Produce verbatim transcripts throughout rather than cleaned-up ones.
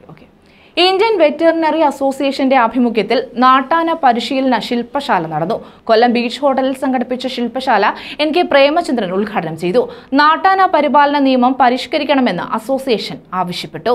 Okay. Indian veterinary അസോസിയേഷന്റെ ആഭിമുഖ്യത്തിൽ നാട്ടാന പരിശീലന ശില്പശാല നടന്നു. കൊല്ലം ബീച്ച് ഹോട്ടലിൽ സംഘടിപ്പിച്ച ശില്പശാല എൻ കെ പ്രേമചന്ദ്രൻ ഉദ്ഘാടനം ചെയ്തു. നാട്ടാന പരിപാലന നിയമം പരിഷ്കരിക്കണമെന്ന് അസോസിയേഷൻ ആവശ്യപ്പെട്ടു.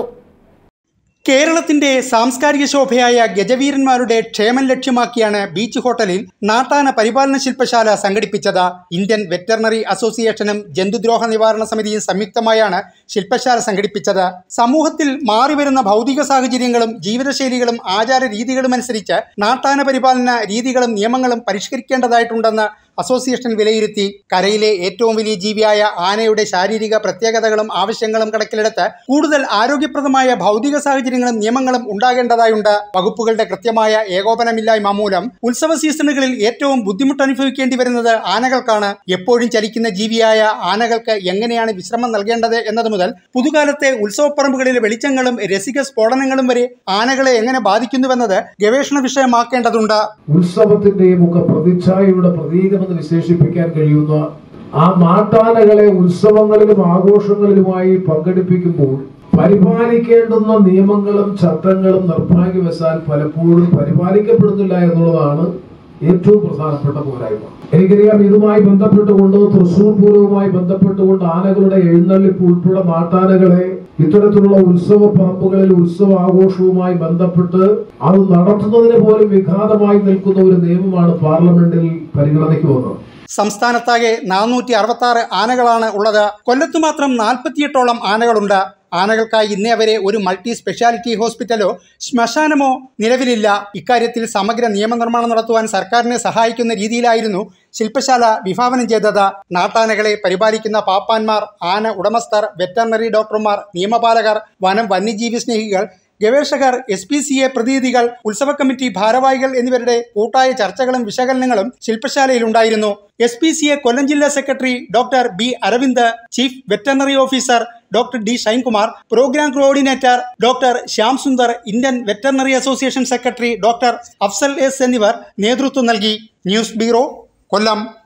കേരളത്തിന്റെ സാംസ്കാരിക ശോഭയായ ഗജവീരന്മാരുടെ ക്ഷേമം ലക്ഷ്യമാക്കിയാണ് ബീച്ച് ഹോട്ടലിൽ നാട്ടാന പരിപാലന ശില്പശാല സംഘടിപ്പിച്ചത്. ഇന്ത്യൻ വെറ്ററിനറി അസോസിയേഷനും ജന്തുദ്രോഹ നിവാരണ സമിതിയും സംയുക്തമായാണ് ശില്പശാല സംഘടിപ്പിച്ചത്. സമൂഹത്തിൽ മാറിവരുന്ന ഭൗതിക സാഹചര്യങ്ങളും ജീവിതശൈലികളും ആചാര രീതികളും അനുസരിച്ച് നാട്ടാന പരിപാലന രീതികളും നിയമങ്ങളും പരിഷ്കരിക്കേണ്ടതായിട്ടുണ്ടെന്ന് അസോസിയേഷൻ വിലയിരുത്തി. കരയിലെ ഏറ്റവും വലിയ ജീവിയായ ആനയുടെ ശാരീരിക പ്രത്യേകതകളും ആവശ്യങ്ങളും കണക്കിലെടുത്ത് കൂടുതൽ ആരോഗ്യപ്രദമായ ഭൗതിക സാഹചര്യങ്ങളും നിയമങ്ങളും ഉണ്ടാകേണ്ടതായുണ്ട്. വകുപ്പുകളുടെ കൃത്യമായ ഏകോപനമില്ലായ്മ മൂലം ഉത്സവ സീസണുകളിൽ ഏറ്റവും ബുദ്ധിമുട്ട് അനുഭവിക്കേണ്ടി വരുന്നത് ആനകൾക്കാണ്. എപ്പോഴും ചലിക്കുന്ന ജീവിയായ ആനകൾക്ക് എങ്ങനെയാണ് വിശ്രമം നൽകേണ്ടത് എന്നത് മുതൽ പുതുകാലത്തെ ഉത്സവപ്പറമ്പുകളിലെ വെളിച്ചങ്ങളും രസിക സ്ഫോടനങ്ങളും വരെ ആനകളെ എങ്ങനെ ബാധിക്കുന്നുവെന്നത് ഗവേഷണ വിഷയമാക്കേണ്ടതുണ്ട്. ഉത്സവത്തിന്റെയും ഒക്കെ പ്രതിച്ഛായയുടെ പ്രതീകം വിശേഷിപ്പിക്കാൻ കഴിയുന്ന ആ നാട്ടാനകളെ ഉത്സവങ്ങളിലും ആഘോഷങ്ങളിലുമായി പങ്കെടുപ്പിക്കുമ്പോൾ പരിപാലിക്കേണ്ടുന്ന നിയമങ്ങളും ചട്ടങ്ങളും നിർഭാഗ്യവശാൽ പലപ്പോഴും പരിപാലിക്കപ്പെടുന്നില്ല എന്നുള്ളതാണ് ഏറ്റവും പ്രധാനപ്പെട്ട പോരായ്മ. എനിക്കറിയാം, ഇതുമായി ബന്ധപ്പെട്ടുകൊണ്ട് തൃശൂർ പൂരവുമായി ബന്ധപ്പെട്ടുകൊണ്ട് ആനകളുടെ എഴുന്നള്ളിപ്പ് ഉൾപ്പെടെ നാട്ടാനകളെ ഇത്തരത്തിലുള്ള ഉത്സവ പറമ്പുകളിൽ ഉത്സവ ആഘോഷവുമായി ബന്ധപ്പെട്ട് അത് നടത്തുന്നതിന് പോലും വിഘാതമായി നിൽക്കുന്ന ഒരു നിയമമാണ് പാർലമെന്റിൽ പരിഗണനയ്ക്ക് വന്നത്. സംസ്ഥാനത്താകെ നാനൂറ്റി അറുപത്തി ആറ് ആനകളാണ് ഉള്ളത്. കൊല്ലത്ത് മാത്രം നാൽപ്പത്തിയെട്ടോളം ആനകളുണ്ട്. ആനകൾക്കായി ഇന്നേ വരെ ഒരു മൾട്ടി സ്പെഷ്യാലിറ്റി ഹോസ്പിറ്റലോ ശ്മശാനമോ നിലവിലില്ല. ഇക്കാര്യത്തിൽ സമഗ്ര നിയമനിർമ്മാണം നടത്തുവാൻ സർക്കാരിനെ സഹായിക്കുന്ന രീതിയിലായിരുന്നു ശില്പശാല വിഭാവനം ചെയ്തത്. നാട്ടാനകളെ പരിപാലിക്കുന്ന പാപ്പാന്മാർ, ആന ഉടമസ്ഥർ, വെറ്ററിനറി ഡോക്ടർമാർ, നിയമപാലകർ, വനം വന്യജീവി സ്നേഹികൾ, ഗവേഷകർ, എസ് പി സി എ പ്രതിനിധികൾ, ഉത്സവ കമ്മിറ്റി ഭാരവാഹികൾ എന്നിവരുടെ കൂട്ടായ ചർച്ചകളും വിശകലനങ്ങളും ശില്പശാലയിൽ ഉണ്ടായിരുന്നു. S P C A Kollam ജില്ലാ secretary doctor B Aravind, chief veterinary officer doctor D Shainkumar, programme coordinator doctor Shyam Sundar, Indian veterinary association secretary doctor Afsal S എന്നിവർ നേതൃത്വം നൽകി. ന്യൂസ് ബ്യൂറോ, കൊല്ലം.